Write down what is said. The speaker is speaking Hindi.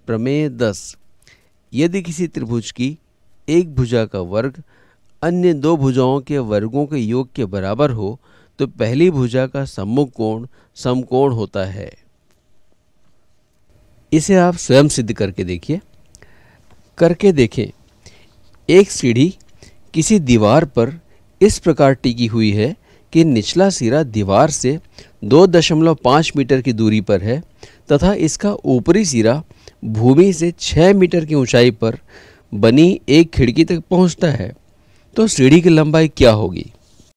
प्रमेय 10। यदि किसी त्रिभुज की एक भुजा का वर्ग अन्य दो भुजाओं के वर्गों के योग के बराबर हो तो पहली भुजा का सम्मुख कोण समकोण होता है। इसे आप स्वयं सिद्ध करके देखिए। करके देखें। एक सीढ़ी किसी दीवार पर इस प्रकार टिकी हुई है कि निचला सिरा दीवार से 2.5 मीटर की दूरी पर है तथा इसका ऊपरी सिरा भूमि से 6 मीटर की ऊंचाई पर बनी एक खिड़की तक पहुंचता है। तो सीढ़ी की लंबाई क्या होगी?